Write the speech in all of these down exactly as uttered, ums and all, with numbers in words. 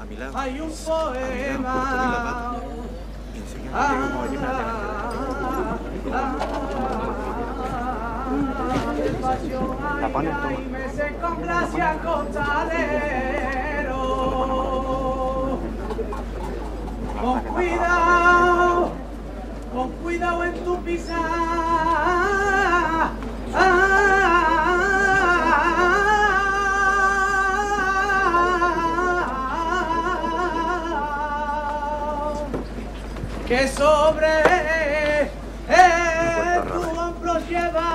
mi lado. Hay un poema. Y enséñame cómo oye la pones, toma. Con gracia costalero. Con cuidado, con cuidado en tu pisar. Que sobre eh, tu hombro lleva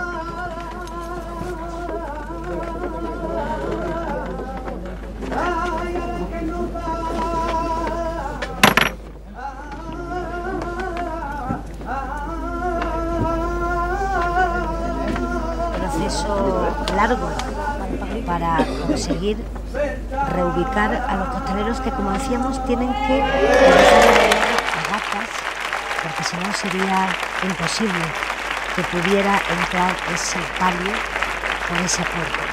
ay, a la que no va proceso largo para conseguir reubicar a los costaleros que, como decíamos, tienen que gatas, porque si no sería imposible que pudiera entrar ese palio por esa puerta.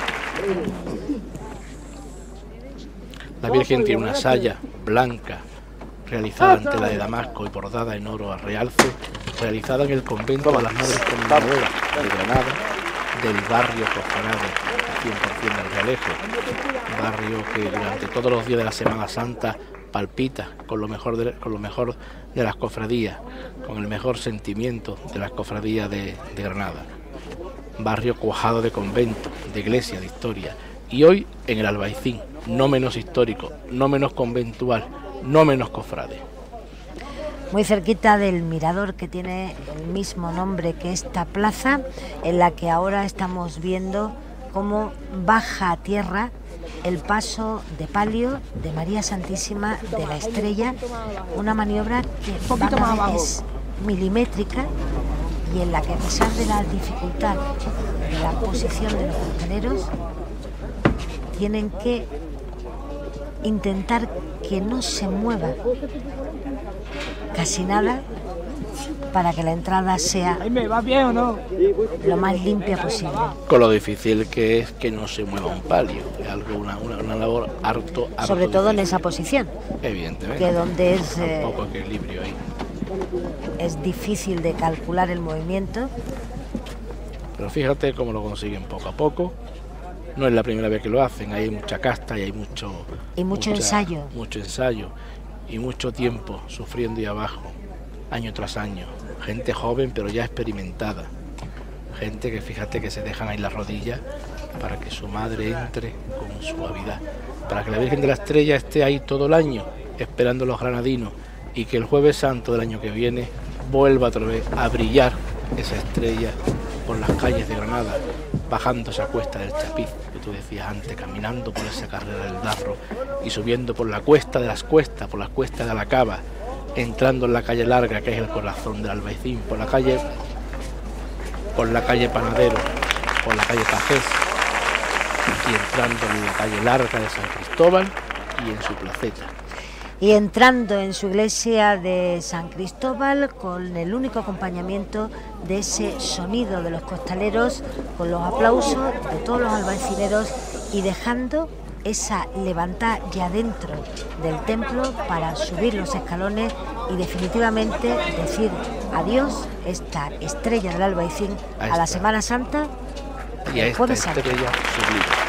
La Virgen tiene una saya blanca realizada en tela de damasco y bordada en oro a realce, realizada en el convento de las Madres Comunicadoras de Granada, del barrio Cofrade, cien por cien del Realejo, barrio que durante todos los días de la Semana Santa palpita con lo mejor de, con lo mejor de las cofradías, con el mejor sentimiento de las cofradías de, de Granada. Barrio cuajado de convento, de iglesia, de historia. Y hoy en el Albaicín, no menos histórico, no menos conventual, no menos cofrade. Muy cerquita del mirador que tiene el mismo nombre que esta plaza, en la que ahora estamos viendo cómo baja a tierra el paso de palio de María Santísima de la Estrella, una maniobra que vamos, es milimétrica y en la que, a pesar de la dificultad de la posición de los costaleros, tienen que intentar que no se mueva casi nada para que la entrada sea lo más limpia posible. Con lo difícil que es que no se mueva un palio, es algo una, una, una labor harto, harto sobre todo difícil. En esa posición, evidentemente, que donde es eh, un poco equilibrio ahí. Es difícil de calcular el movimiento. Pero fíjate cómo lo consiguen poco a poco. No es la primera vez que lo hacen, hay mucha casta y hay mucho y mucho mucha, ensayo, mucho ensayo y mucho tiempo sufriendo y abajo, año tras año. Gente joven pero ya experimentada, gente que fíjate que se dejan ahí las rodillas para que su madre entre con suavidad, para que la Virgen de la Estrella esté ahí todo el año esperando a los granadinos y que el Jueves Santo del año que viene vuelva otra vez a brillar esa estrella por las calles de Granada, bajando esa cuesta del Chapiz que tú decías antes, caminando por esa carrera del Darro y subiendo por la cuesta de las cuestas, por las cuestas de la Cava, entrando en la calle larga que es el corazón del Albaicín, por la calle por la calle Panadero, por la calle Pajés y entrando en la calle larga de San Cristóbal y en su placeta. Y entrando en su iglesia de San Cristóbal con el único acompañamiento de ese sonido de los costaleros, con los aplausos de todos los albaicineros y dejando esa levantada ya dentro del templo para subir los escalones y definitivamente decir adiós esta estrella del Albaicín a, a la Semana Santa y a esta estrella sublime.